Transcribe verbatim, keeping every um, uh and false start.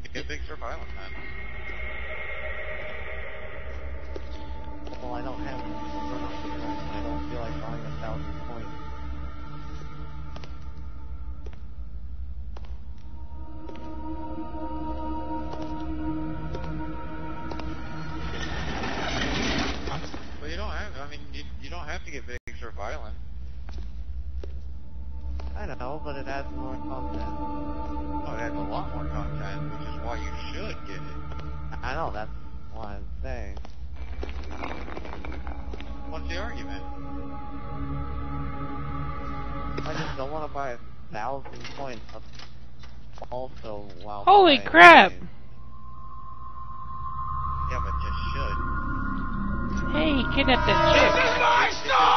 get Big Surf Island then. Well, I don't have I don't feel like buying a thousand points. Well, you don't have, I mean, you, you don't have to get Big Surf Island. I know, but it adds more content. Oh, it adds a lot more content, which is why you should get it. I know, that's what I'm saying. What's the argument? I just don't want to buy a thousand points of also while Holy playing crap! games. Yeah, but you should. Hey, he kidnapped that chick.